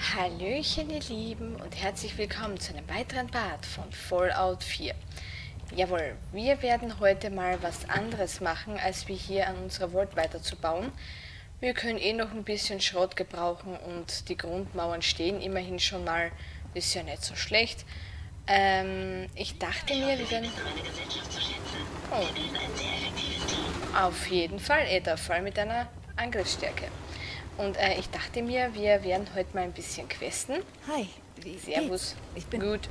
Hallöchen ihr Lieben und herzlich willkommen zu einem weiteren Part von Fallout 4. Jawohl, wir werden heute mal was anderes machen, als wir hier an unserer Vault weiterzubauen. Wir können eh noch ein bisschen Schrott gebrauchen und die Grundmauern stehen immerhin schon mal, ist ja nicht so schlecht. Ich dachte mir, wir werden... Oh. Auf jeden Fall, Ada, vor allem mit einer Angriffsstärke. Und ich dachte mir, wir werden heute mal ein bisschen questen. Hi, wie Servus. geht's? Ich bin gut.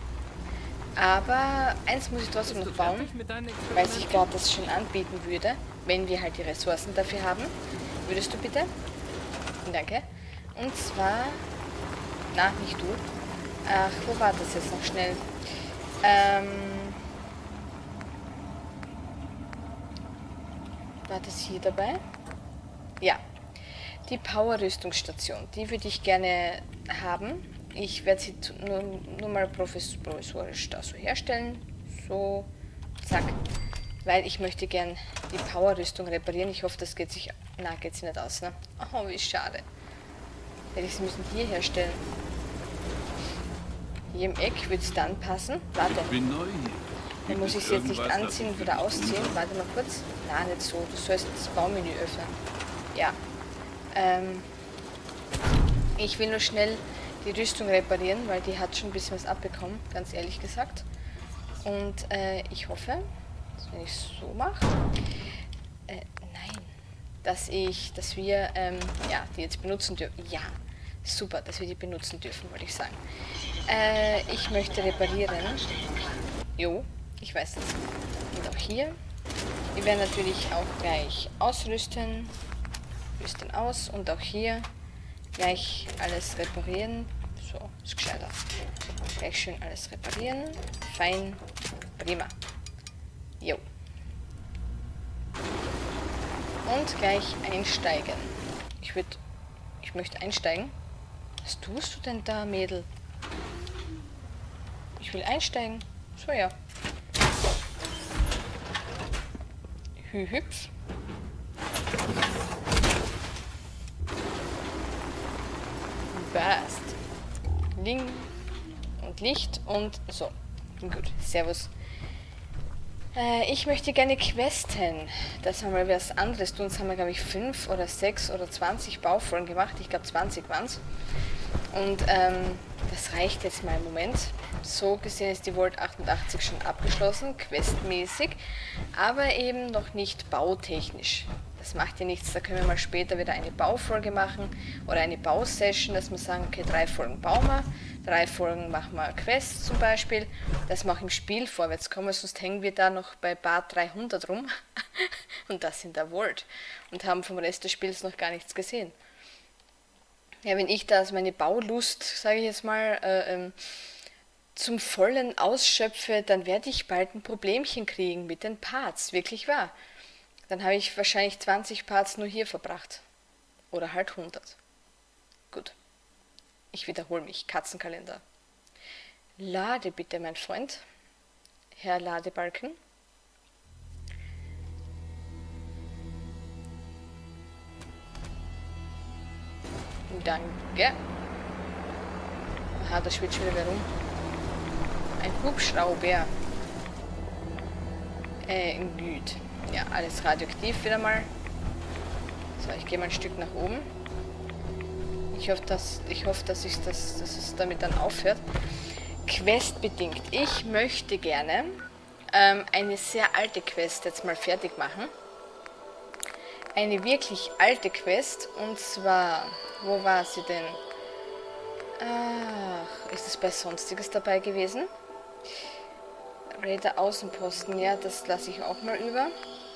Aber eins muss ich trotzdem noch bauen, weil sich gerade das schon anbieten würde, wenn wir halt die Ressourcen dafür haben. Würdest du bitte? Danke. Und zwar... Na, nicht du. Ach, wo war das jetzt noch schnell? War das hier dabei? Ja. Die Power-Rüstungsstation, die würde ich gerne haben. Ich werde sie nur mal provisorisch da so herstellen. So, zack. Weil ich möchte gern die Power-Rüstung reparieren. Ich hoffe, das geht sich... Na, geht sie nicht aus, ne? Oh, wie schade. Hätte ich sie müssen hier herstellen. Hier im Eck würde es dann passen. Warte. Ich bin neu hier. Dann muss ich sie jetzt nicht anziehen oder ausziehen. Warte mal kurz. Na, nicht so. Du sollst das Baumenü öffnen. Ja. Ich will nur schnell die Rüstung reparieren, weil die hat schon ein bisschen was abbekommen, ganz ehrlich gesagt. Und ich hoffe, dass wenn ich es so mache, nein, dass wir ja, die jetzt benutzen dürfen. Ja, super, dass wir die benutzen dürfen, wollte ich sagen. Ich möchte reparieren. Jo, ich weiß das. Und auch hier. Wir werden natürlich auch gleich ausrüsten. Rüsten aus und auch hier gleich alles reparieren. So, ist gescheiter. Gleich schön alles reparieren. Fein. Prima. Jo. Und gleich einsteigen. Ich möchte einsteigen. Was tust du denn da, Mädel? Ich will einsteigen. So, ja. Hühüps. Passt. Ling und Licht und so. Gut, servus. Ich möchte gerne questen. Das haben wir was anderes tun. Das haben wir, glaube ich, 5 oder 6 oder 20 Baufolgen gemacht. Ich glaube, 20 waren es. Und das reicht jetzt mal im Moment. So gesehen ist die Vault 88 schon abgeschlossen, questmäßig, aber eben noch nicht bautechnisch. Das macht ja nichts, da können wir mal später wieder eine Baufolge machen oder eine Bausession, dass wir sagen, okay, 3 Folgen bauen wir, 3 Folgen machen wir Quests zum Beispiel, dass wir auch im Spiel vorwärts kommen, sonst hängen wir da noch bei Bar 300 rum und das in der Vault und haben vom Rest des Spiels noch gar nichts gesehen. Ja, wenn ich da also meine Baulust, sage ich jetzt mal, zum Vollen ausschöpfe, dann werde ich bald ein Problemchen kriegen mit den Parts, wirklich wahr. Dann habe ich wahrscheinlich 20 Parts nur hier verbracht. Oder halt 100. Gut. Ich wiederhole mich. Katzenkalender. Lade bitte, mein Freund. Herr Ladebalken. Danke. Aha, da schwirrt schon wieder rum. Ein Hubschrauber. Gut. Ja, alles radioaktiv wieder mal. So, ich gehe mal ein Stück nach oben. Ich hoffe, dass es damit dann aufhört. Questbedingt. Ich möchte gerne eine sehr alte Quest jetzt mal fertig machen. Eine wirklich alte Quest. Und zwar, wo war sie denn? Ach, ist es bei Sonstiges dabei gewesen? Raider Außenposten, ja, das lasse ich auch mal über.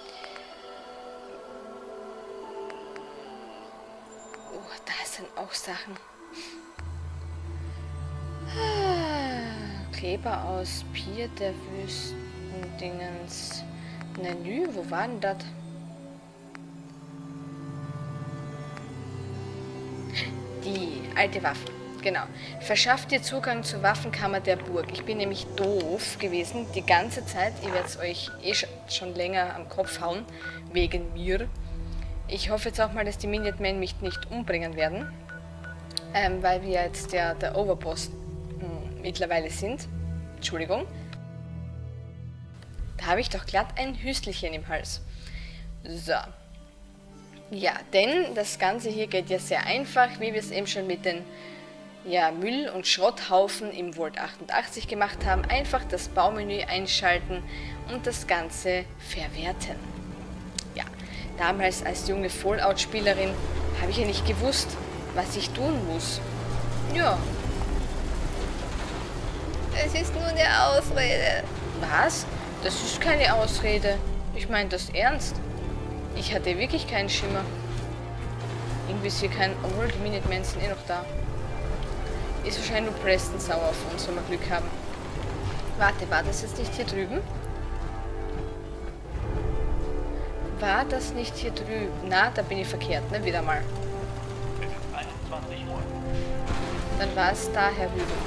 Oh, da sind auch Sachen. Kleber aus Pier der Wüstendingens. Menü, wo war denn das? Die alte Waffe. Genau. Verschafft dir Zugang zur Waffenkammer der Burg. Ich bin nämlich doof gewesen, die ganze Zeit. Ihr werdet es euch eh schon länger am Kopf hauen, wegen mir. Ich hoffe jetzt auch mal, dass die Minutemen mich nicht umbringen werden. weil wir jetzt der Overboss mittlerweile sind. Entschuldigung. Da habe ich doch glatt ein Hüstelchen im Hals. So. Ja, denn das Ganze hier geht ja sehr einfach, wie wir es eben schon mit den Müll- und Schrotthaufen im Vault 88 gemacht haben. Einfach das Baumenü einschalten und das Ganze verwerten. Ja, damals als junge Fallout-Spielerin habe ich ja nicht gewusst, was ich tun muss. Ja. Es ist nur eine Ausrede. Was? Das ist keine Ausrede. Ich meine das ernst. Ich hatte wirklich keinen Schimmer. Irgendwie ist hier kein... Obwohl, die Minutemen sind eh noch da. Ist wahrscheinlich nur Preston sauer auf uns, wenn wir Glück haben. Warte, war das jetzt nicht hier drüben? War das nicht hier drüben? Na, da bin ich verkehrt, ne? Wieder mal. Es ist 21 Uhr. Dann war es da herüben.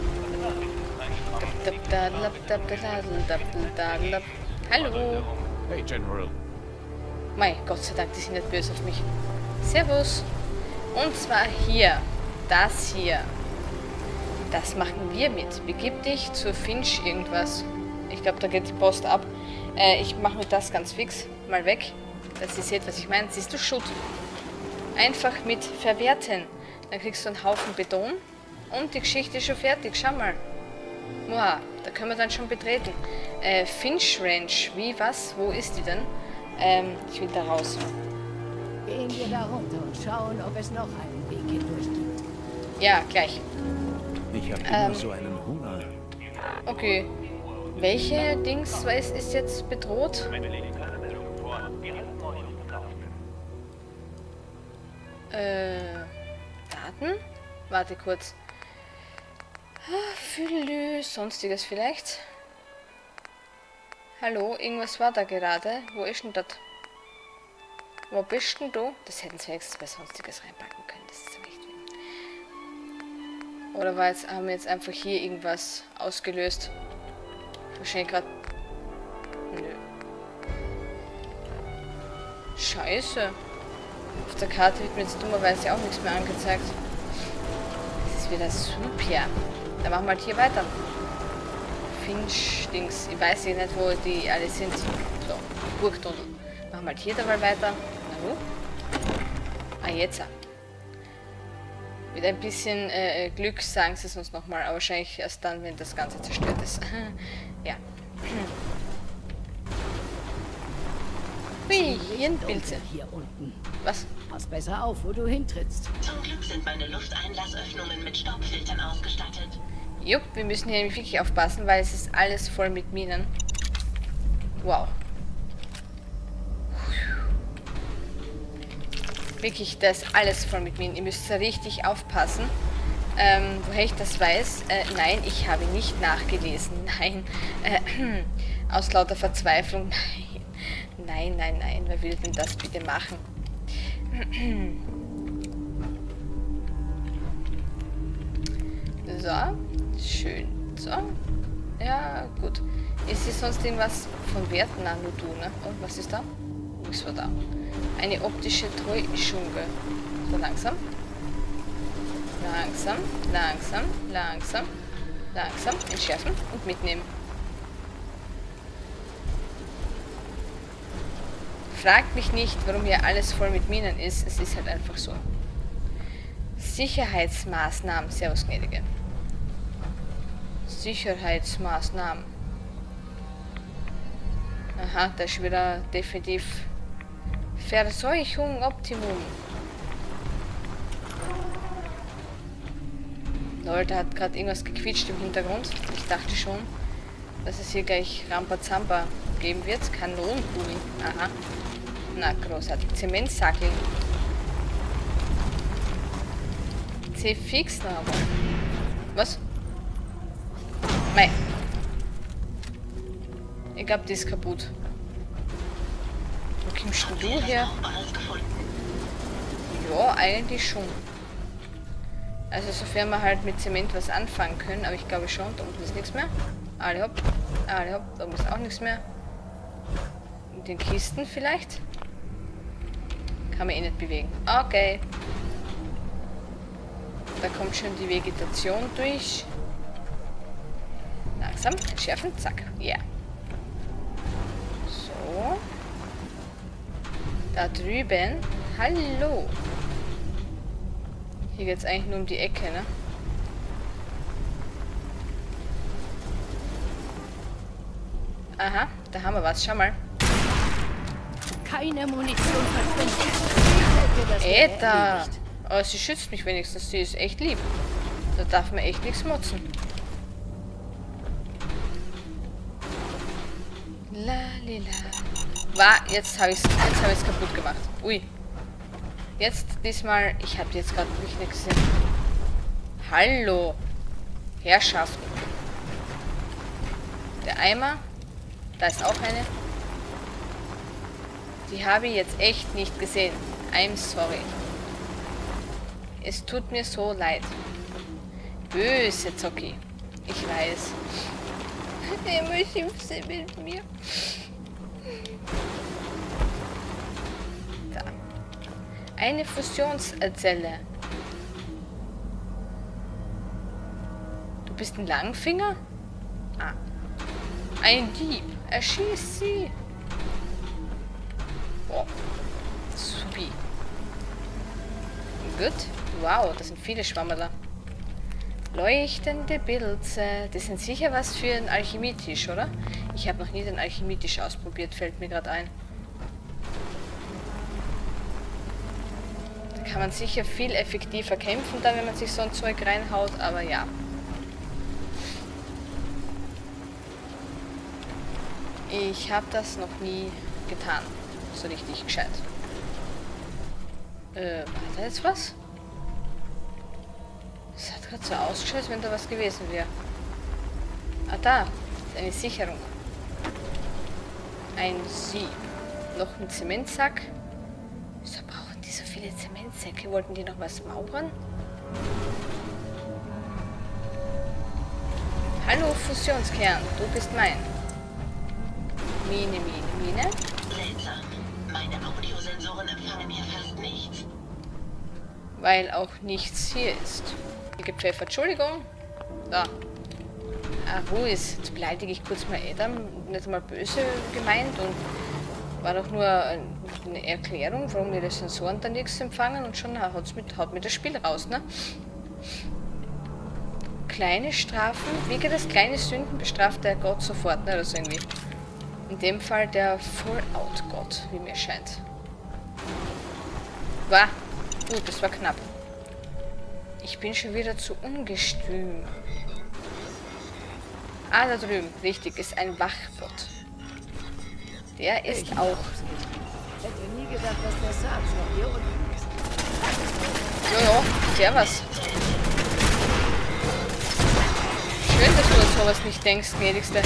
Hallo. Hey, General. Mei, Gott sei Dank, die sind nicht böse auf mich. Servus. Und zwar hier. Das hier. Das machen wir mit. Begib dich zur Finch irgendwas. Ich glaube, da geht die Post ab. Ich mache mir das ganz fix. Mal weg. Dass ihr seht, was ich meine. Siehst du, Schutt. Einfach mit verwerten. Dann kriegst du einen Haufen Beton. Und die Geschichte ist schon fertig. Schau mal. Wow, da können wir dann schon betreten. Finch Ranch. Wie, was? Wo ist die denn? Ich will da raus. Gehen wir da runter und schauen, ob es noch einen Weg hindurch gibt. Ja, gleich. Ich habe immer so einen Hunger. Okay. Welche Dings ist jetzt bedroht? Wir legen keine Meldung vor. Wir halten euch auf dem Laufenden. Daten? Warte kurz. Fülü, sonstiges vielleicht? Hallo, irgendwas war da gerade. Wo ist denn das? Wo bist denn du? Das hätten sie wenigstens bei sonstiges reinpacken können. Das ist echt wenig. Oder haben wir jetzt einfach hier irgendwas ausgelöst? Wahrscheinlich gerade... Nö. Scheiße. Auf der Karte wird mir jetzt dummerweise auch nichts mehr angezeigt. Das ist wieder super. Dann machen wir halt hier weiter. Finch-Dings. Ich weiß ja nicht, wo die alle sind. So, Burgtunnel. Machen wir halt hier dabei weiter. Na wo? Ah, jetzt. Mit ein bisschen Glück sagen sie es uns nochmal. Aber wahrscheinlich erst dann, wenn das Ganze zerstört ist. Ja. Hui, hier ein Pilze. Hier unten. Was? Pass besser auf, wo du hintrittst. Zum Glück sind meine Lufteinlassöffnungen mit Staubfiltern ausgestattet. Jupp, wir müssen hier nämlich wirklich aufpassen, weil es ist alles voll mit Minen. Wow. Wirklich, da ist alles voll mit Minen. Ihr müsst da richtig aufpassen. Woher ich das weiß? Nein, ich habe nicht nachgelesen. Nein. Aus lauter Verzweiflung. Nein. Nein. Wer will denn das bitte machen? So. Schön. So. Ja, gut. Ist hier sonst irgendwas von Wert? Na, nur du, ne? Und was ist da? Was war da? Eine optische Täuschung. So langsam. Langsam. Entschärfen und mitnehmen. Fragt mich nicht, warum hier alles voll mit Minen ist. Es ist halt einfach so. Sicherheitsmaßnahmen. Servus, Gnädige. Sicherheitsmaßnahmen. Aha, da ist wieder definitiv Verseuchung Optimum. Leute, hat gerade irgendwas gequietscht im Hintergrund. Ich dachte schon, dass es hier gleich Rambazamba geben wird. Kanonenkugeln. Aha. Na, großartig. Zementsackeln. C-Fix, aber. Was? Mei. Ich glaube, die ist kaputt. Wo kommst denn du her? Ja, eigentlich schon. Also sofern wir halt mit Zement was anfangen können, aber ich glaube schon, da unten ist nichts mehr. Alle hopp, da oben ist auch nichts mehr. In den Kisten vielleicht? Kann man eh nicht bewegen. Okay. Da kommt schon die Vegetation durch. Langsam, entschärfen, zack. Ja. Yeah. So. Da drüben. Hallo. Hier geht es eigentlich nur um die Ecke, ne? Aha, da haben wir was. Schau mal. Keine Munition verschwinden. Ich hätte das Eta. erledigt. Aber sie schützt mich wenigstens. Sie ist echt lieb. Da darf man echt nichts motzen. Lalila. Jetzt habe ich es kaputt gemacht. Ui. Jetzt diesmal. Ich habe jetzt gerade wirklich nicht gesehen. Hallo. Herrschaften. Der Eimer. Da ist auch eine. Die habe ich jetzt echt nicht gesehen. I'm sorry. Es tut mir so leid. Böse Zocki. Ich weiß. Immer schimpft sie mit mir. Da. Eine Fusionszelle. Du bist ein Langfinger? Ah. Ein Dieb. Erschieß sie. Boah. Supi. Gut. Wow, das sind viele Schwammerler. Leuchtende Pilze. Das sind sicher was für einen Alchemietisch, oder? Ich habe noch nie den Alchemietisch ausprobiert, fällt mir gerade ein. Da kann man sicher viel effektiver kämpfen, dann, wenn man sich so ein Zeug reinhaut, aber ja. Ich habe das noch nie getan. So richtig gescheit. War da jetzt was? Es hat gerade so ausgeschaut, als wenn da was gewesen wäre. Ah, da. Ist eine Sicherung. Ein Sieb. Noch ein Zementsack. Wieso brauchen die so viele Zementsäcke? Wollten die noch was mauern? Hallo, Fusionskern. Du bist mein. Mine, Mine, Mine. Seltsam. Meine Audiosensoren empfangen hier fast nichts. Weil auch nichts hier ist. Hier gepfeffert. Entschuldigung. Da. Ah, Ruiz. Jetzt beleidige ich kurz mal Adam. Nicht mal böse gemeint und war doch nur eine Erklärung, warum die Sensoren da nichts empfangen und schon haut mir das Spiel raus, ne? Kleine Strafen, wegen des kleinen Sünden bestraft der Gott sofort, ne? Oder so irgendwie. In dem Fall der Fallout-Gott, wie mir scheint. War. Gut, das war knapp. Ich bin schon wieder zu ungestüm. Ah, da drüben, richtig, ist ein Wachbot. Der ist auch. Ich hätte nie gedacht, dass der Sarge noch hier unten ist. Jojo, servus. Schön, dass du an sowas nicht denkst, gnädigste.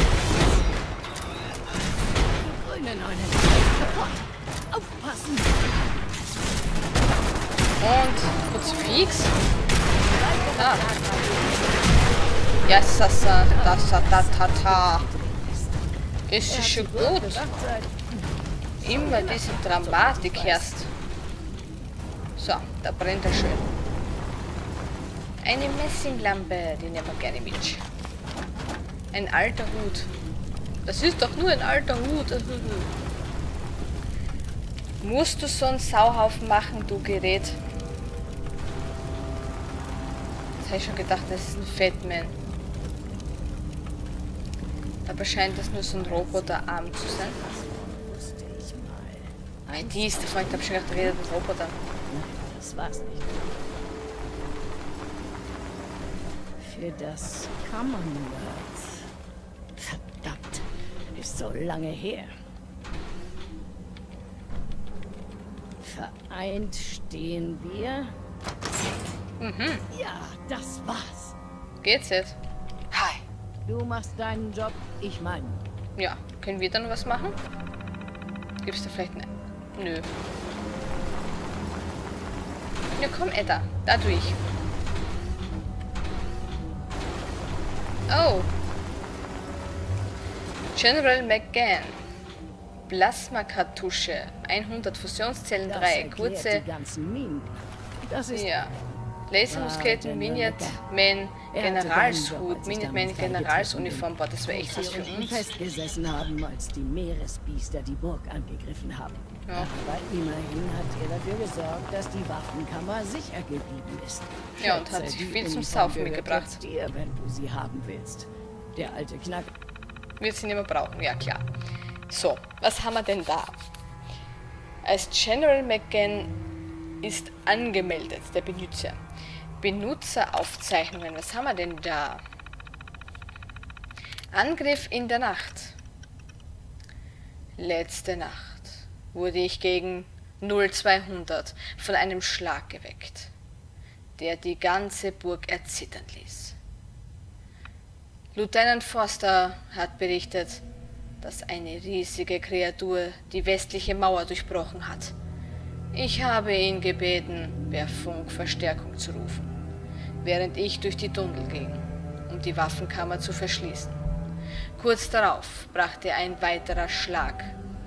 Grüne Neune. Aufpassen. Und Kruzifix. Ah. Ja, das. Ist schon gut. Immer diese Dramatik herrscht. So, da brennt er schön. Eine Messinglampe, die nehmen wir gerne mit. Ein alter Hut. Das ist doch nur ein alter Hut. Musst du so einen Sauhaufen machen, du Gerät? Jetzt habe ich schon gedacht, das ist ein Fatman. Aber scheint das nur so ein Roboterarm zu sein. Ach, die ist der Freund, ich habe schon gedacht, der redet mit Roboter. Das war's nicht. Für das Commonwealth. Verdammt, ist so lange her. Vereint stehen wir. Mhm. Ja, das war's. Geht's jetzt? Hi. Du machst deinen Job, ich meinen. Ja, können wir dann was machen? Gibt's da vielleicht eine... Nö. Ja, komm, Edda. Da durch. Oh. General McGann. Plasmakartusche. 100 Fusionszellen 3. Das Kurze... erklärt die ganzen Minen. Das ist Ja. Lasermusketen, Minuteman, Generalshut, Minuteman, Generalsuniform. Boah, das wäre echt was für uns. Festgesessen haben, als die Meeresbiester die Burg angegriffen haben. Ja. Aber immerhin hat er dafür gesorgt, dass die Waffenkammer sicher geblieben ist. Ja, und hat Schätze, sich die viel zum Uniform Saufen gehört mitgebracht. jetzt dir, wenn du sie haben willst. Der alte Knack. Wird sie nicht mehr brauchen, ja klar. So, was haben wir denn da? Als General McGann ist angemeldet, der Benutzer. Benutzeraufzeichnungen, was haben wir denn da? Angriff in der Nacht. Letzte Nacht wurde ich gegen 0200 von einem Schlag geweckt, der die ganze Burg erzittern ließ. Lieutenant Foster hat berichtet, dass eine riesige Kreatur die westliche Mauer durchbrochen hat. Ich habe ihn gebeten, per Funk Verstärkung zu rufen, während ich durch die Tunnel ging, um die Waffenkammer zu verschließen. Kurz darauf brachte ein weiterer Schlag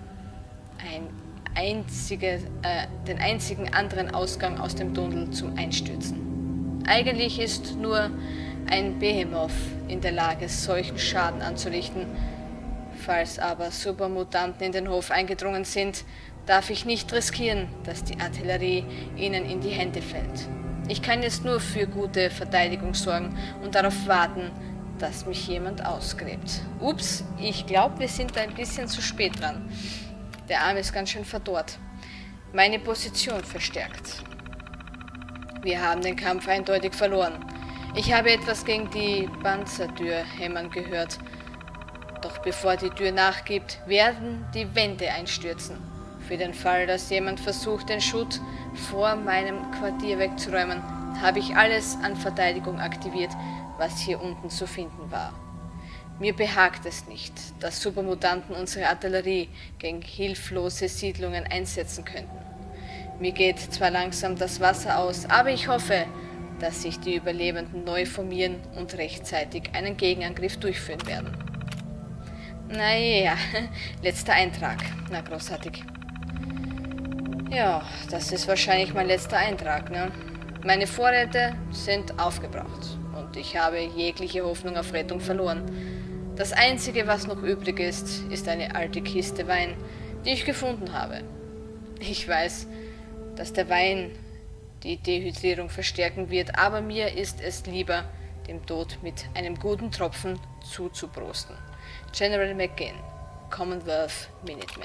den einzigen anderen Ausgang aus dem Tunnel zum Einstürzen. Eigentlich ist nur ein Behemoth in der Lage, solchen Schaden anzurichten. Falls aber Supermutanten in den Hof eingedrungen sind, darf ich nicht riskieren, dass die Artillerie ihnen in die Hände fällt. Ich kann jetzt nur für gute Verteidigung sorgen und darauf warten, dass mich jemand ausgräbt. Ups, ich glaube, wir sind da ein bisschen zu spät dran. Der Arm ist ganz schön verdorrt. Meine Position verstärkt. Wir haben den Kampf eindeutig verloren. Ich habe etwas gegen die Panzertür hämmern gehört. Doch bevor die Tür nachgibt, werden die Wände einstürzen. Für den Fall, dass jemand versucht, den Schutt vor meinem Quartier wegzuräumen, habe ich alles an Verteidigung aktiviert, was hier unten zu finden war. Mir behagt es nicht, dass Supermutanten unsere Artillerie gegen hilflose Siedlungen einsetzen könnten. Mir geht zwar langsam das Wasser aus, aber ich hoffe, dass sich die Überlebenden neu formieren und rechtzeitig einen Gegenangriff durchführen werden. Naja, letzter Eintrag. Na, großartig. Ja, das ist wahrscheinlich mein letzter Eintrag, ne? Meine Vorräte sind aufgebraucht und ich habe jegliche Hoffnung auf Rettung verloren. Das Einzige, was noch übrig ist, ist eine alte Kiste Wein, die ich gefunden habe. Ich weiß, dass der Wein die Dehydrierung verstärken wird, aber mir ist es lieber, dem Tod mit einem guten Tropfen zuzuprosten. General McGann, Commonwealth Minuteman.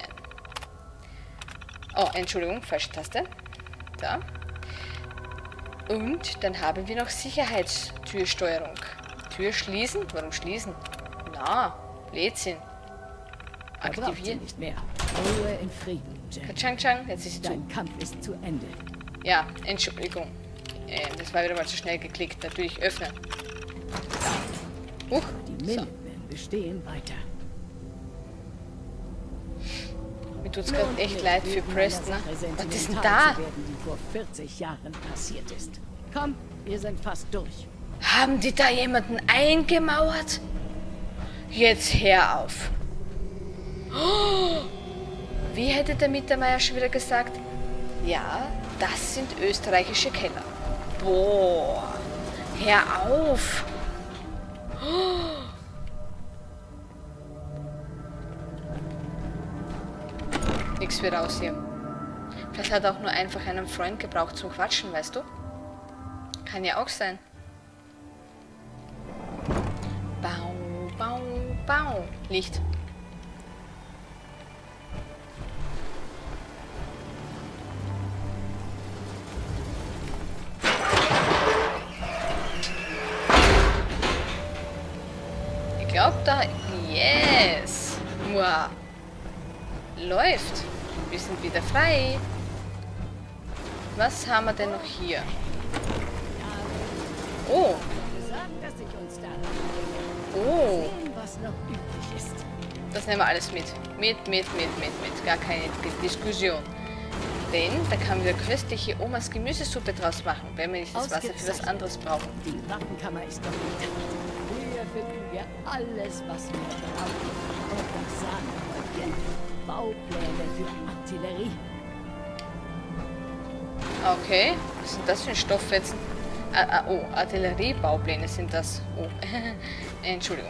Oh, Entschuldigung, falsche Taste. Da. Und dann haben wir noch Sicherheitstürsteuerung. Tür schließen? Warum schließen? Na, Blödsinn. Aktivieren. Nicht mehr. Ruhe in Frieden, Jen. Kachang-chang, jetzt ist sie zu. Dein Kampf ist zu Ende. Ja, Entschuldigung. Das war wieder mal zu schnell geklickt. Natürlich öffnen. Die So. Minutemen bestehen weiter. Mir tut's gerade echt leid für Preston. Was ist denn da? Die vor 40 Jahren passiert ist. Komm, wir sind fast durch. Haben die da jemanden eingemauert? Jetzt hör auf. Oh, wie hätte der Mittermeier schon wieder gesagt? Ja, das sind österreichische Keller. Boah, hör auf. Oh. Nix wird raus hier. Vielleicht hat er auch nur einfach einen Freund gebraucht zum Quatschen, weißt du? Kann ja auch sein. Bau, bau, bau. Licht. Ich glaube da... Yes! Wow. Läuft. Wir sind wieder frei. Was haben wir denn noch hier? Oh. Sag, dass ich uns da Oh. sehen, was noch übrig ist. Das nehmen wir alles mit. Mit. Gar keine Diskussion. Denn da kann wir köstliche Omas Gemüsesuppe draus machen, wenn wir nicht das Wasser für was anderes brauchen. Die Waffenkammer ist doch intakt. Hier finden wir alles, was wir brauchen. Und das Sahnehäubchen. Baupläne für Artillerie. Okay. Was sind das für ein Stofffetzen? Oh, Artilleriebaupläne sind das. Oh, Entschuldigung.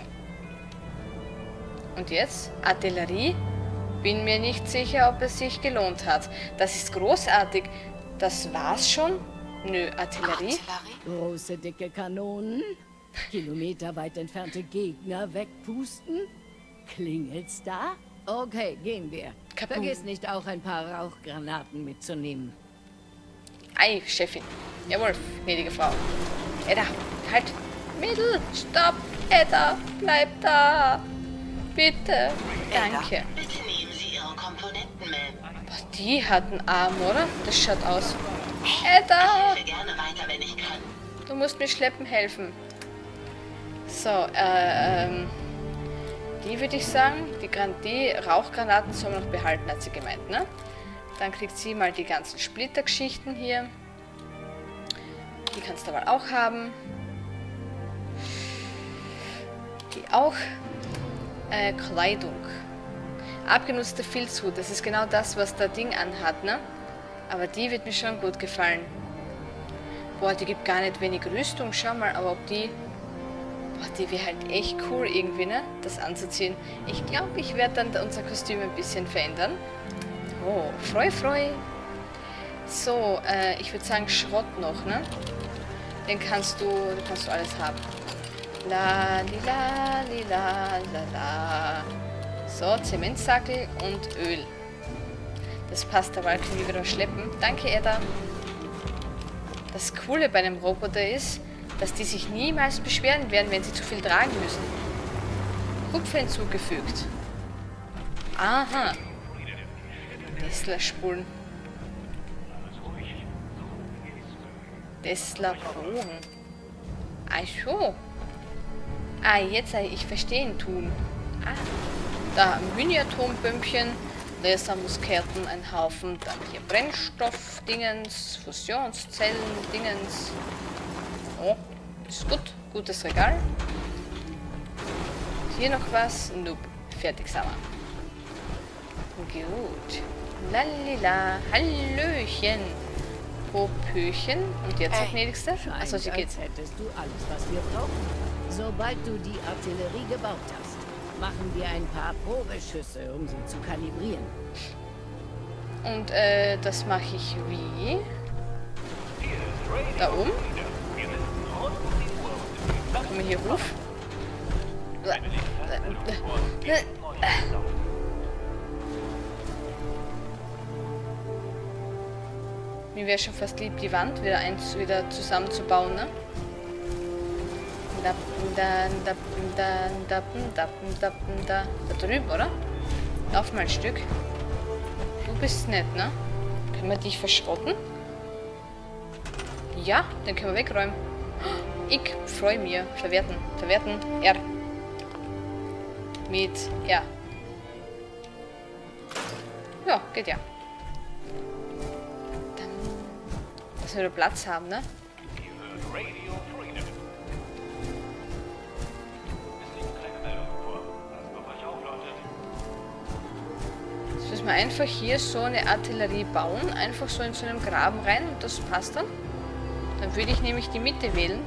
Und jetzt? Artillerie? Bin mir nicht sicher, ob es sich gelohnt hat. Das ist großartig. Das war's schon? Nö, Artillerie? Große, dicke Kanonen? Kilometerweit entfernte Gegner wegpusten? Klingelt's da? Okay, gehen wir. Kaputt. Vergiss nicht auch ein paar Rauchgranaten mitzunehmen. Ei, Chefin. Jawohl, gnädige Frau. Edda, halt. Mädel, stopp. Edda, bleib da. Bitte. Danke. Bitte nehmen Sie Ihre Komponenten mit. Boah, die hat einen Arm, oder? Das schaut aus. Ich Edda, helfe gerne weiter, wenn ich kann. du musst mir schleppen helfen. So, die würde ich sagen, die Rauchgranaten soll man noch behalten, hat sie gemeint, ne? Dann kriegt sie mal die ganzen Splittergeschichten hier. Die kannst du aber auch haben. Die auch. Kleidung. Abgenutzte Filzhut, das ist genau das, was der Ding anhat, ne? Aber die wird mir schon gut gefallen. Boah, die gibt gar nicht wenig Rüstung, schau mal, aber ob die... Boah, die wäre halt echt cool irgendwie, ne? Das anzuziehen. Ich glaube, ich werde dann unser Kostüm ein bisschen verändern. Oh, freu. So, ich würde sagen Schrott noch, ne? Den kannst du alles haben. La, lila, lila, la, la. So, Zementsackel und Öl. Das passt, aber können wir wieder schleppen. Danke, Edda. Das Coole bei einem Roboter ist, dass die sich niemals beschweren werden, wenn sie zu viel tragen müssen. Kupfer hinzugefügt. Aha. Tesla-Spulen. Tesla-Bogen. Ach so. Ah, jetzt ich verstehen tun. Ah. Da Mini-Atombömmchen, Lasermusketten, ein Haufen, dann hier Brennstoff-Dingens, Fusionszellen-Dingens. Oh, ist gut. Gutes Regal. Hier noch was? Nope. Fertig, sagen wir. Gut. Lalila. Hallöchen. Popöchen. Und jetzt, gnädigste? Achso, sie geht. Als hättest du alles, was wir brauchen. Sobald du die Artillerie gebaut hast, machen wir ein paar Probeschüsse, um sie zu kalibrieren. Und das mache ich wie? Da oben? Kommen wir hier hoch? Mir wäre schon fast lieb, die Wand wieder zusammenzubauen, ne? Da drüben, oder? Lauf mal ein Stück. Du bist nett, ne? Können wir dich verschrotten? Ja, den können wir wegräumen. Ich freue mich. Verwerten. Verwerten. R. Mit R. Ja, geht ja. Dann, dass wir wieder Platz haben, ne? Jetzt müssen wir einfach hier so eine Artillerie bauen. Einfach so in so einem Graben rein und das passt dann. Dann würde ich nämlich die Mitte wählen.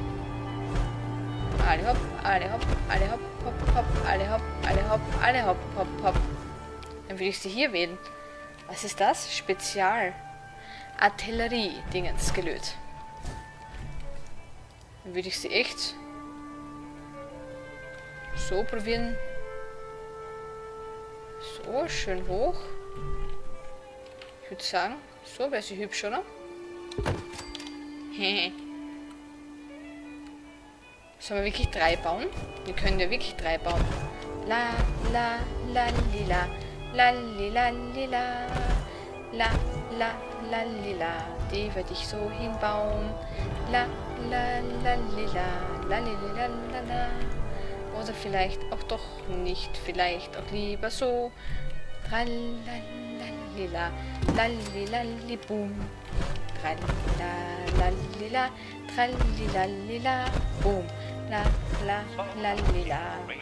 Alle hopp, alle hopp, alle hopp, hopp, hopp, alle hopp, alle hopp, alle hopp, hopp, hopp. Dann würde ich sie hier wählen. Was ist das? Spezial. Artillerie-Dingens gelöt. Dann würde ich sie echt so probieren. So, schön hoch. Ich würde sagen, so wäre sie hübsch, oder? Hehe. Sollen wir wirklich 3 bauen? Wir können ja wirklich 3 bauen. La, la, la, lila. La, lila, lila. La, la, la, lila. Die werde ich so hinbauen. La, la, la, lila. La, lila, la, la. Oder vielleicht auch doch nicht. Vielleicht auch lieber so. Tralalala. Lallilalli-boom. Tralalala. Trallilalila. Boom. La, la, lalila.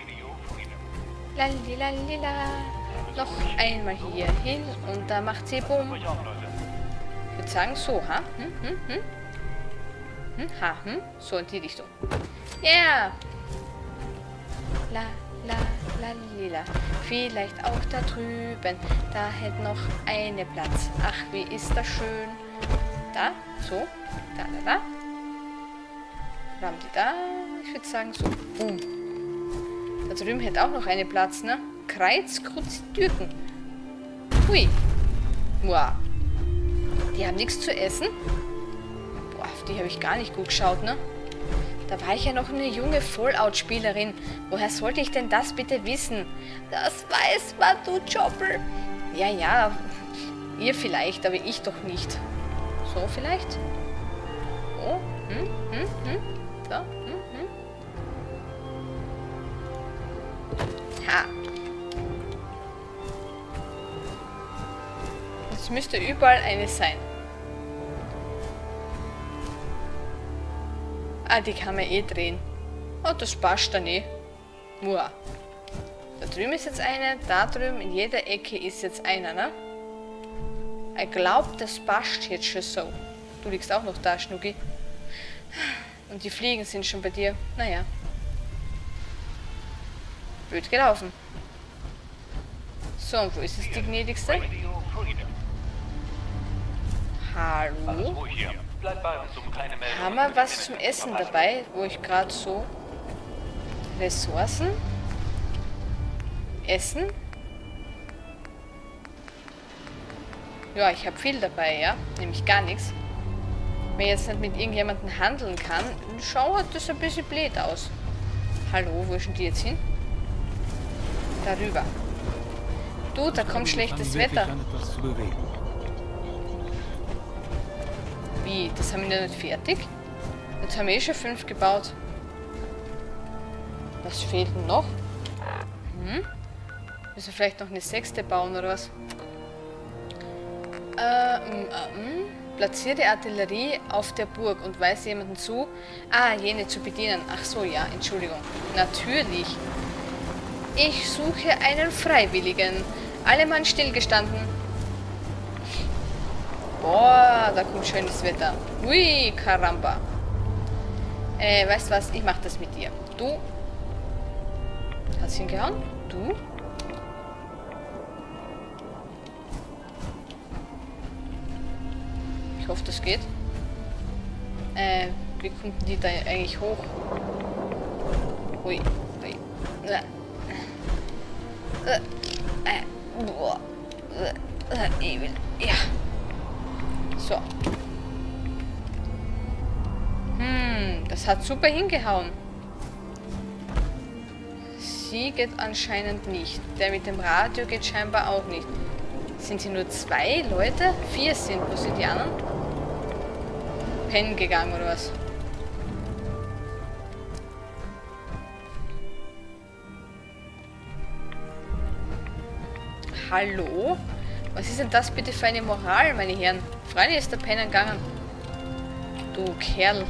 Lallilalila. Noch einmal hier hin und da macht sie Boom. Ich würde sagen so, ha? So in die Richtung. Yeah! La, la, la, lila. Vielleicht auch da drüben. Da hätte noch eine Platz. Ach, wie ist das schön. Da, so. Da, da, da. Wo haben die da? Ich würde sagen so. Boom. Da drüben hätte auch noch eine Platz, ne? Kreuzkruzitürken. Hui. Wow. Die haben nichts zu essen. Boah, auf die habe ich gar nicht gut geschaut, ne? Da war ich ja noch eine junge Fallout-Spielerin. Woher sollte ich denn das bitte wissen? Das weiß man, du Joppel. Ja, ja. Ihr vielleicht, aber ich doch nicht. So vielleicht? Oh, So, Ha. Jetzt müsste überall eine sein. Ah, die kann man eh drehen. Oh, das passt dann eh. Mua. Da drüben ist jetzt eine, da drüben in jeder Ecke ist jetzt einer, ne? Ich glaube, das passt jetzt schon so. Du liegst auch noch da, Schnucki. Und die Fliegen sind schon bei dir. Naja. Blöd gelaufen. So, und wo ist es die gnädigste? Radio Freedom. Alles Hallo? ruhig hier. Bleib bei uns, um keine Meldung. Haben wir was zum Essen dabei, wo ich gerade so... Ressourcen? Essen? Ja, ich habe viel dabei, ja. Nämlich gar nichts. Wenn ich jetzt nicht mit irgendjemandem handeln kann, schaut das ein bisschen blöd aus. Hallo, wo ist denn die jetzt hin? Darüber. Du, da kommt schlechtes Wetter. Etwas zu bewegen. Wie? Das haben wir noch nicht fertig? Jetzt haben wir eh schon 5 gebaut. Was fehlt denn noch? Müssen wir vielleicht noch eine 6. bauen oder was? Platziere Artillerie auf der Burg und weise jemanden zu. Ah, jene zu bedienen. Ach so, ja, Entschuldigung. Natürlich. Ich suche einen Freiwilligen. Alle Mann stillgestanden. Boah, da kommt schönes Wetter. Hui, Karamba. Weißt du was? Ich mach das mit dir. Du. Hast du hingehauen? Du. Ich hoffe, das geht. Wie kommt die da eigentlich hoch? Hui. Hui. Boah. Ich will. Ja. So. Das hat super hingehauen. Sie geht anscheinend nicht. Der mit dem Radio geht scheinbar auch nicht. Sind hier nur 2 Leute? 4 sind. Wo sind die anderen? Pennen gegangen oder was? Hallo? Was ist denn das bitte für eine Moral, meine Herren? Freilich ist der Penner gegangen. Du Kerl.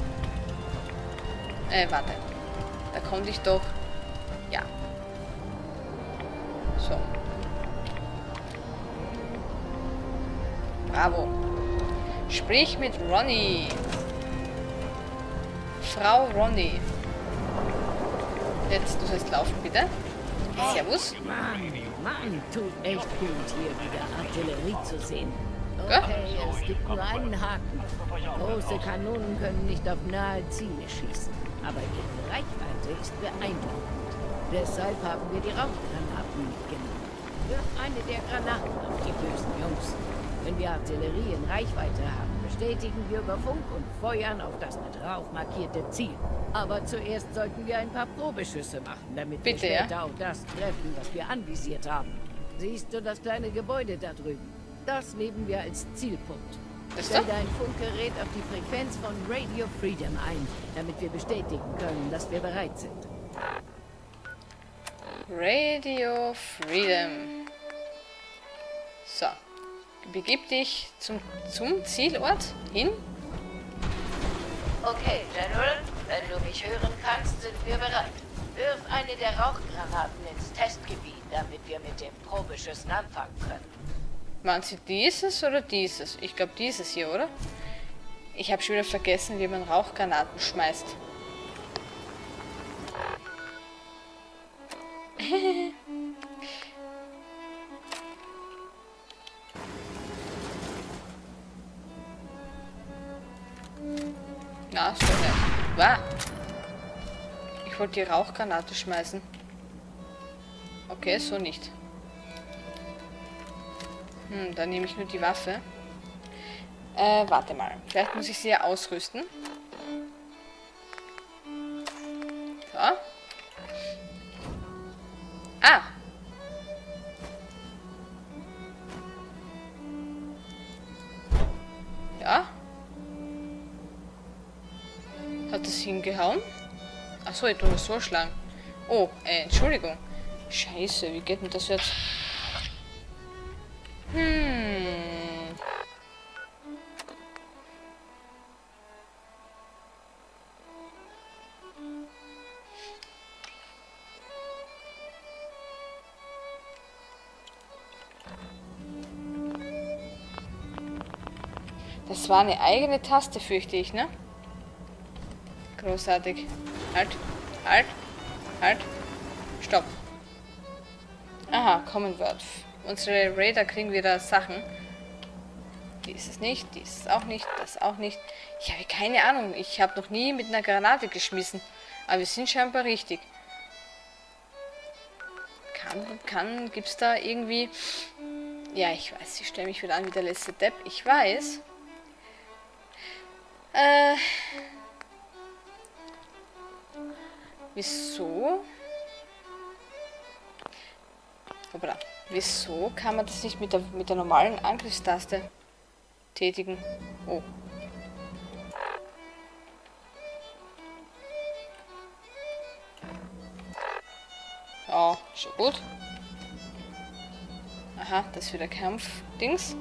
Warte. Da konnte ich doch... Ja. So. Bravo. Sprich mit Ronny. Frau Ronny. Jetzt, du sollst laufen, bitte. Servus. Mann, tut echt gut, hier wieder Artillerie zu sehen. Ja. Okay, es gibt nur einen Haken. Große Kanonen können nicht auf nahe Ziele schießen, aber ihre Reichweite ist beeindruckend. Deshalb haben wir die Rauchgranaten mitgenommen. Wirf eine der Granaten auf die bösen Jungs. Wenn wir Artillerie in Reichweite haben, bestätigen wir über Funk und feuern auf das mit Rauch markierte Ziel. Aber zuerst sollten wir ein paar Probeschüsse machen, damit Bitte, wir ja? später auch das treffen, was wir anvisiert haben. Siehst du das kleine Gebäude da drüben? Das nehmen wir als Zielpunkt. Das Stell da? dein Funkgerät auf die Frequenz von Radio Freedom ein, damit wir bestätigen können, dass wir bereit sind. Radio Freedom. So. Begib dich zum Zielort hin. Okay, General, wenn du mich hören kannst, sind wir bereit. Wirf eine der Rauchgranaten ins Testgebiet, damit wir mit den Probeschüssen anfangen können. Waren sie dieses oder dieses? Ich glaube dieses hier, oder? Ich habe schon wieder vergessen, wie man Rauchgranaten schmeißt. Na, so nicht. Wow. Ich wollte die Rauchgranate schmeißen. Okay, so nicht. Dann nehme ich nur die Waffe. Warte mal. Vielleicht muss ich sie ja ausrüsten. So. Ah! Ja. Hat das hingehauen? Achso, ich tue das so schlagen. Oh, Entschuldigung. Scheiße, wie geht denn das jetzt? Das war eine eigene Taste, fürchte ich, ne? Großartig. Halt, halt, halt. Stopp. Aha, Common Word. Unsere Raider kriegen wieder Sachen. Die ist es nicht, die ist es auch nicht, das auch nicht. Ich habe keine Ahnung. Ich habe noch nie mit einer Granate geschmissen. Aber wir sind scheinbar richtig. Gibt's da irgendwie... Ja, ich weiß, ich stelle mich wieder an wie der letzte Depp. Ich weiß. Wieso? Hoppla. Wieso kann man das nicht mit der normalen Angriffstaste tätigen? Oh. Ja, schon gut. Aha, das ist wieder Kampfdings.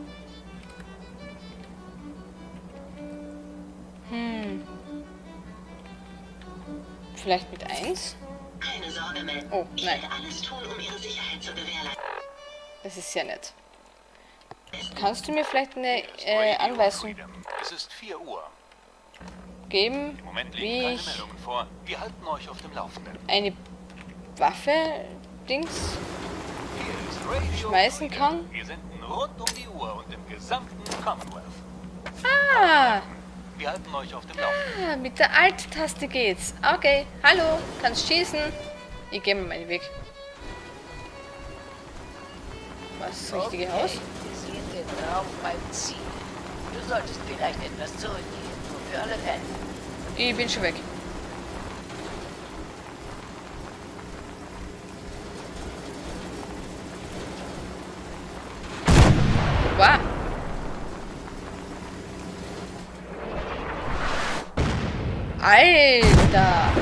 Vielleicht mit 1? Keine Sorge, Mel. Oh, Ich nein. werde alles tun, um ihre Sicherheit zu gewährleisten. Das ist sehr nett. Kannst du mir vielleicht eine Anweisung Es ist 4 Uhr. geben, Im Moment liegen wie keine ich Meldungen vor. Wir halten euch auf dem Laufenden. eine Waffe-Dings Hier ist Radio schmeißen Freedom. kann? Wir senden rund um die Uhr und im gesamten Commonwealth. Ah, Wir halten euch auf dem Laufenden. mit der Alt-Taste geht's. Okay, hallo, kannst schießen. Ich gehe mal meinen Weg. Was ist das richtige Haus? Wir sehen den Raum beim Ziel. Du solltest vielleicht etwas zurückgehen, nur für alle Fälle. Ich bin schon weg. Wow. Alter!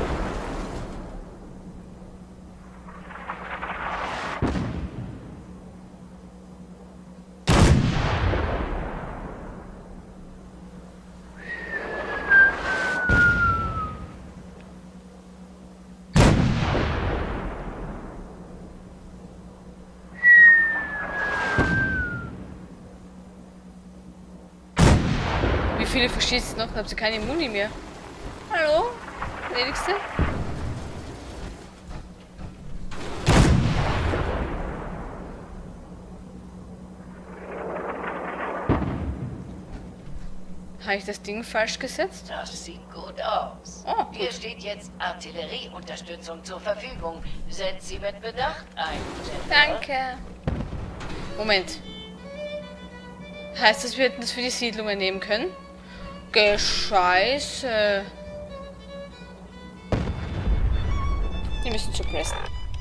Wie viele verschießt noch? Habt ihr keine Muni mehr? Hallo? Gnädigste? Habe ich das Ding falsch gesetzt? Das sieht gut aus. Oh, Dir gut. steht jetzt Artillerieunterstützung zur Verfügung. Setz sie mit Bedacht ein. Danke. Moment. Heißt das, wir hätten das für die Siedlungen nehmen können? Gescheiße. Wir müssen zu Preston.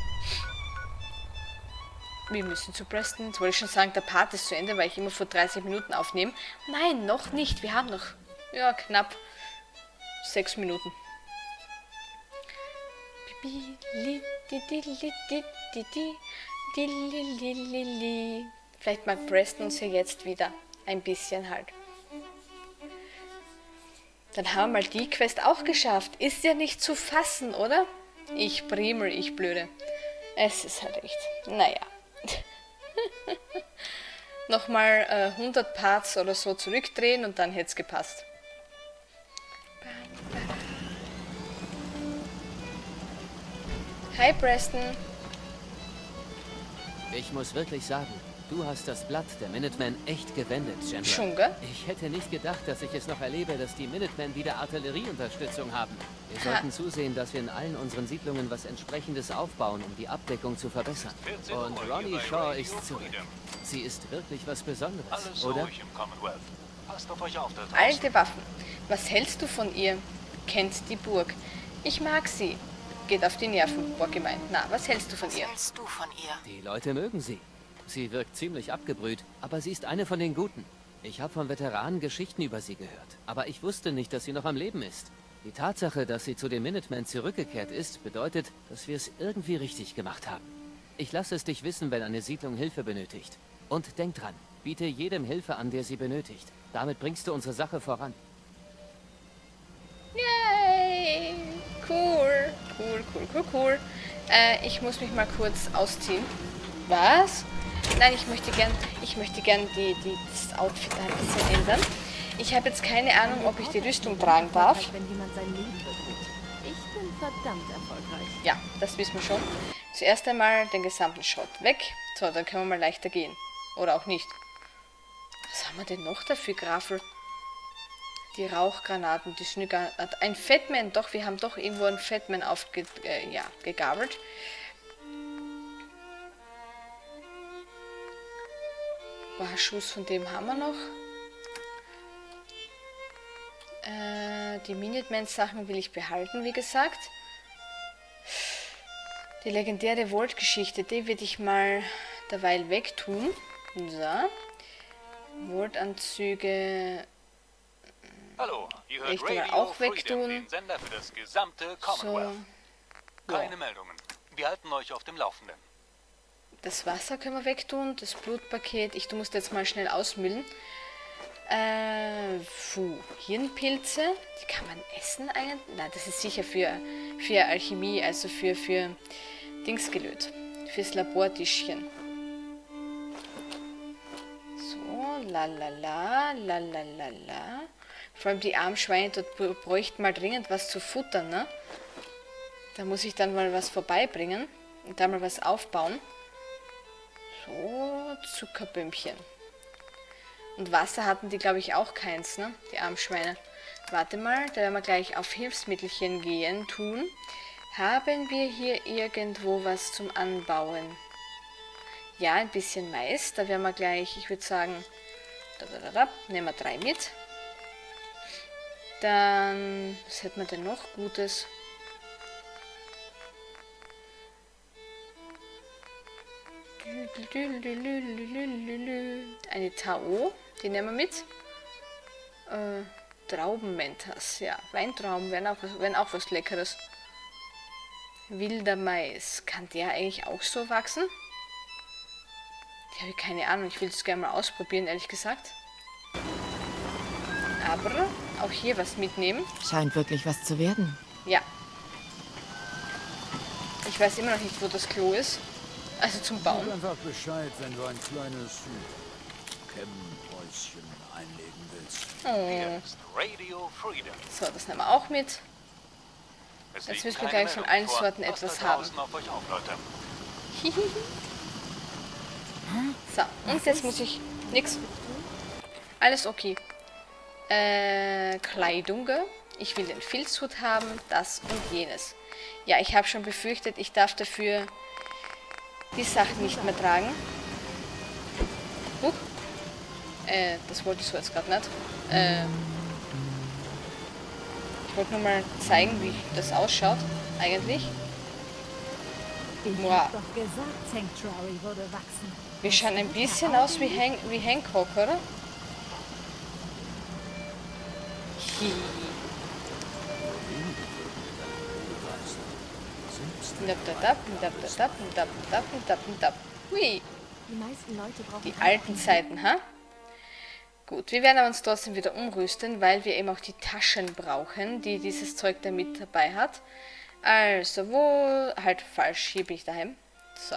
Wir müssen zu Preston. Jetzt wollte ich schon sagen, der Part ist zu Ende, weil ich immer vor 30 Minuten aufnehme. Nein, noch nicht. Wir haben noch, ja, knapp 6 Minuten. Vielleicht mag Preston uns ja jetzt wieder ein bisschen halt. Dann haben wir mal die Quest auch geschafft. Ist ja nicht zu fassen, oder? Ich Primel, ich Blöde. Es ist halt echt, naja. Nochmal 100 Parts oder so zurückdrehen und dann hätte es gepasst. Hi, Preston. Ich muss wirklich sagen, du hast das Blatt der Minutemen echt gewendet, General. Schon, gell? Ich hätte nicht gedacht, dass ich es noch erlebe, dass die Minutemen wieder Artillerieunterstützung haben. Wir sollten zusehen, dass wir in allen unseren Siedlungen was Entsprechendes aufbauen, um die Abdeckung zu verbessern. 14 Und Uhr Ronnie hier bei Shaw Radio ist zurück. Freedom. Sie ist wirklich was Besonderes, Alles oder? ruhig im Commonwealth. Passt auf euch auf da draußen. Alte Waffen. Was hältst du von ihr? Kennt die Burg. Ich mag sie. Geht auf die Nerven, war gemeint. Na, was hältst du von ihr? Hältst du von ihr? Die Leute mögen sie. Sie wirkt ziemlich abgebrüht, aber sie ist eine von den Guten. Ich habe von Veteranen Geschichten über sie gehört, aber ich wusste nicht, dass sie noch am Leben ist. Die Tatsache, dass sie zu den Minutemen zurückgekehrt ist, bedeutet, dass wir es irgendwie richtig gemacht haben. Ich lasse es dich wissen, wenn eine Siedlung Hilfe benötigt. Und denk dran, biete jedem Hilfe an, der sie benötigt. Damit bringst du unsere Sache voran. Yay! Cool. Cool. Ich muss mich mal kurz ausziehen. Was? Nein, ich möchte gern das Outfit ein bisschen ändern. Ich habe jetzt keine Ahnung, ob ich die Rüstung tragen darf. Wenn jemand sein Leben bedroht. Ich bin verdammt erfolgreich. Ja, das wissen wir schon. Zuerst einmal den gesamten Shot weg. So, dann können wir mal leichter gehen. Oder auch nicht. Was haben wir denn noch dafür, Grafel? Die Rauchgranaten, die Schnügranaten. Ein Fatman, doch, wir haben doch irgendwo einen Fatman gegabelt. Wahrschuss, von dem haben wir noch. Die Minutemen-Sachen will ich behalten, wie gesagt. Die legendäre Volt-Geschichte, die würde ich mal derweil wegtun. So. Volt-Anzüge. Hallo, ihr hört Richte mal Radio auch Freedom, wegtun. den Sender für das gesamte Commonwealth. So. Keine Meldungen. Wir halten euch auf dem Laufenden. Das Wasser können wir wegtun, das Blutpaket. Ich muss das jetzt mal schnell ausmüllen. Hirnpilze, die kann man essen eigentlich? Nein, das ist sicher für Alchemie, also für Dingsgelöt. Fürs Labortischchen. So, la. Vor allem die armen Schweine dort bräuchten mal dringend was zu futtern, ne? Da muss ich dann mal was vorbeibringen und da mal was aufbauen. So, Zuckerbömmchen. Und Wasser hatten die, glaube ich, auch keins, ne? Die armen Schweine. Warte mal, da werden wir gleich auf Hilfsmittelchen tun. Haben wir hier irgendwo was zum Anbauen? Ja, ein bisschen Mais. Da werden wir gleich, ich würde sagen, nehmen wir 3 mit. Dann, was hätten wir denn noch Gutes? Eine Tao, die nehmen wir mit. Traubenmentas, ja. Weintrauben wären auch was Leckeres. Wilder Mais, kann der eigentlich auch so wachsen? Ich habe keine Ahnung, ich will es gerne mal ausprobieren, ehrlich gesagt. Aber auch hier was mitnehmen. Scheint wirklich was zu werden. Ja. Ich weiß immer noch nicht, wo das Klo ist. Also zum Bauen. Sag einfach Bescheid, wenn du ein kleines Kämmenhäuschen einlegen willst. Hier ist Radio Freedom. So, das nehmen wir auch mit. Es Jetzt liegt müssen wir keine gleich von Meldung allen vor. Sorten Passt etwas da haben. draußen auf euch auf, Leute. So, und jetzt muss ich nix. Alles okay. Kleidung. Ich will den Filzhut haben, das und jenes. Ja, ich habe schon befürchtet, ich darf dafür die Sachen nicht mehr tragen. Das wollte ich so jetzt gerade nicht. Ich wollte nur mal zeigen, wie das ausschaut, eigentlich. Ich hab doch gesagt, Sanctuary würde wachsen. Wir schauen ein bisschen aus wie Hancock, oder? Hui. Die meisten Leute brauchen Die alten Zeiten, ha? Gut, wir werden uns trotzdem wieder umrüsten, weil wir eben auch die Taschen brauchen, die dieses Zeug da mit dabei hat. Also, wo... Halt falsch, hier bin ich daheim. So.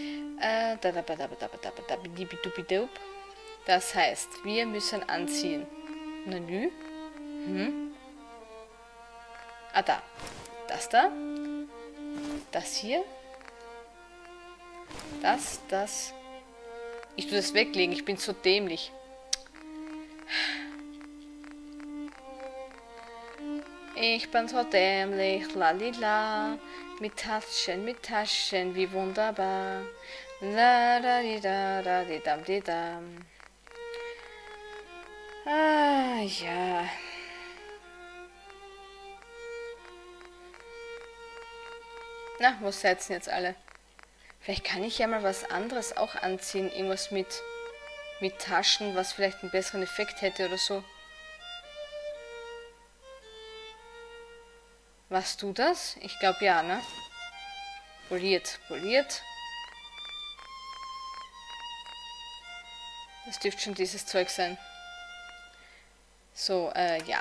Das heißt, wir müssen anziehen. Menü. Ah, da. Das da. Das hier. Das. Ich tue das weglegen, ich bin so dämlich. Ich bin so dämlich, lalila. Mit Taschen, wie wunderbar. La da di da da di dam di dam. Ah, ja. Na, wo seid ihr jetzt alle? Vielleicht kann ich ja mal was anderes auch anziehen. Irgendwas mit Taschen, was vielleicht einen besseren Effekt hätte oder so. Warst du das? Ich glaube ja, ne? Poliert. Das dürfte schon dieses Zeug sein. So, ja.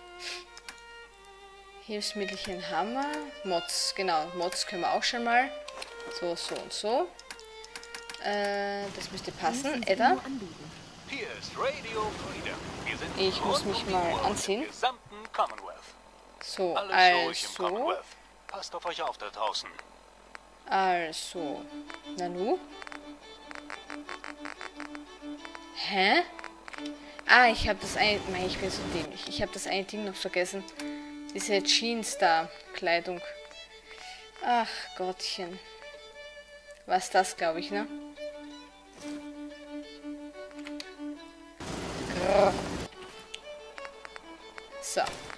Hilfsmittelchen Hammer. Mods, genau. Mods können wir auch schon mal. So und so. Das müsste passen. Edda. Hier ist Radio Freedom. Wir sind Ich muss mich mal rund um die Uhr anziehen. im gesamten Commonwealth. So, Alles ruhig im also. Commonwealth. Passt auf euch auf da draußen. Also. Nanu? Hä? Ah, ich habe das eine... Nein, ich bin so dämlich. Ich habe das eine Ding noch vergessen. Diese Jeans da. Kleidung. Ach, Gottchen. Was das, glaube ich, ne? Grrr. So.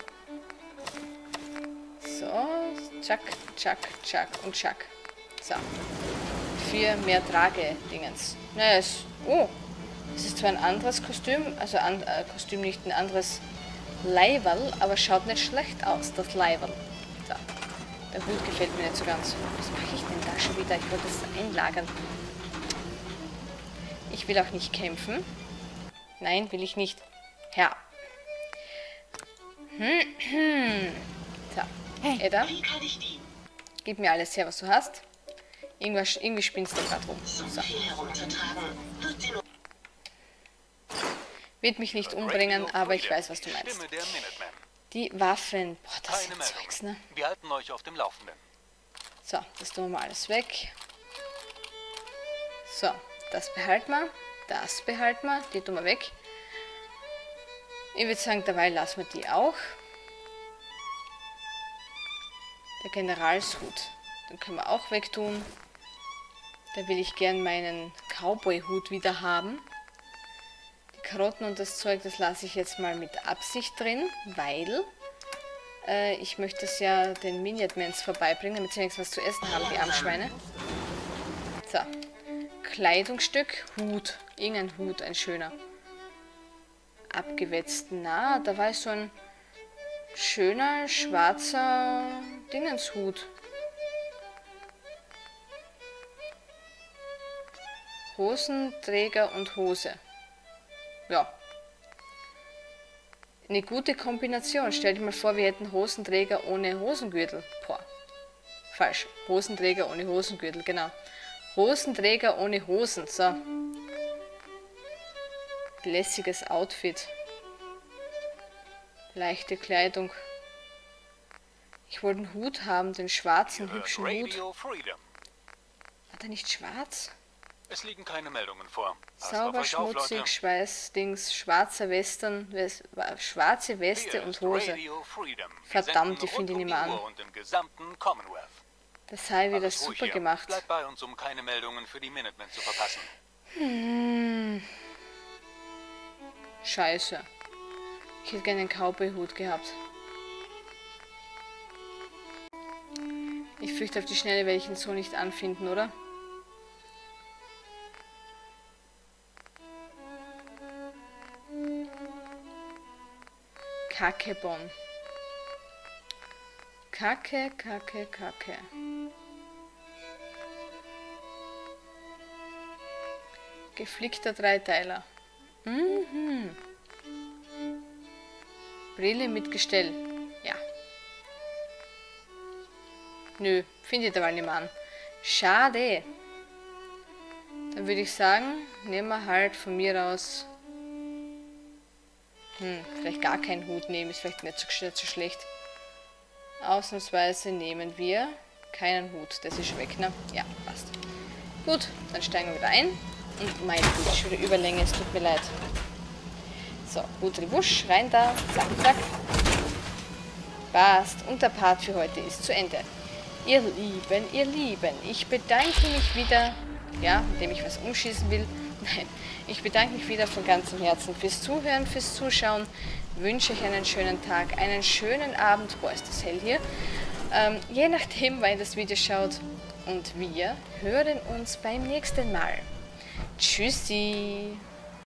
So. Tschack, tschack, tschack und tschack. So. Für mehr Tragedingens. Naja, oh. Es ist zwar ein anderes Kostüm, also Kostüm nicht ein anderes Leiberl, aber schaut nicht schlecht aus, das Leiberl. So. Der Hut gefällt mir nicht so ganz. Was mache ich denn da schon wieder? Ich wollte das einlagern. Ich will auch nicht kämpfen. Nein, will ich nicht. Ja. So. Edda, Wie kann ich dienen? gib mir alles her, was du hast. Irgendwie spinnst du gerade rum. So So. viel herumzutragen, wird sie nur... Wird mich nicht umbringen, Radio aber ich Freedom, weiß, was du die meinst. Stimme der Minutemen. Die Waffen. Boah, das Keine ist Zeugs, Meldungen. ne? Wir halten euch auf dem Laufenden. So, das tun wir mal alles weg. So, das behalten wir. Das behalten wir. Die tun wir weg. Ich würde sagen, dabei lassen wir die auch. Der Generalshut. Den können wir auch wegtun. Da will ich gern meinen Cowboy-Hut wieder haben. Die Karotten und das Zeug, das lasse ich jetzt mal mit Absicht drin, weil ich möchte es ja den Minutemens vorbeibringen, damit sie wenigstens was zu essen haben, die Armschweine. So. Kleidungsstück, Hut. Irgendein Hut, ein schöner. Abgewetzt. Na, da war so ein schöner, schwarzer Dingenshut. Hosenträger und Hose. Ja. Eine gute Kombination. Stell dir mal vor, wir hätten Hosenträger ohne Hosengürtel. Boah. Falsch. Hosenträger ohne Hosengürtel, genau. Hosenträger ohne Hosen. So. Lässiges Outfit. Leichte Kleidung. Ich wollte einen Hut haben, den schwarzen, Ihr hört hübschen Hut. Radio Freedom. War der nicht schwarz? Es liegen keine Meldungen vor. Passt auf Sauber, euch auf, schmutzig, Leute. Schweißdings, schwarzer Western, schwarze Weste Hier und ist Hose. Radio Freedom. Wir Verdammt, senden die finde ich rund nicht mehr um die an. Uhr und im gesamten Commonwealth. Das sei wieder Alles ruhig super hier. gemacht. Bleibt bei uns, um keine Meldungen für die Minutemen zu verpassen. Scheiße. Ich hätte gerne einen Cowboy-Hut gehabt. Ich fürchte, auf die Schnelle werde ich ihn so nicht anfinden, oder? Kackebon. Kacke, Kacke, Kacke. Geflickter Dreiteiler. Mhm. Brille mit Gestell. Ja. Nö, finde ich da mal nicht mehr an. Schade. Dann würde ich sagen, nehmen wir halt von mir aus... vielleicht gar keinen Hut nehmen, ist vielleicht nicht so schlecht. Ausnahmsweise nehmen wir keinen Hut. Das ist weg, ne? Ja, passt. Gut, dann steigen wir wieder ein. Und mein Hut ist schon wieder Überlänge, es tut mir leid. So, Wusch, rein da, zack, zack. Passt. Und der Part für heute ist zu Ende. Ihr Lieben, ich bedanke mich wieder, ja, indem ich was umschießen will. Nein, ich bedanke mich wieder von ganzem Herzen fürs Zuhören, fürs Zuschauen. Wünsche euch einen schönen Tag, einen schönen Abend. Boah, ist das hell hier. Je nachdem, wann ihr das Video schaut. Und wir hören uns beim nächsten Mal. Tschüssi.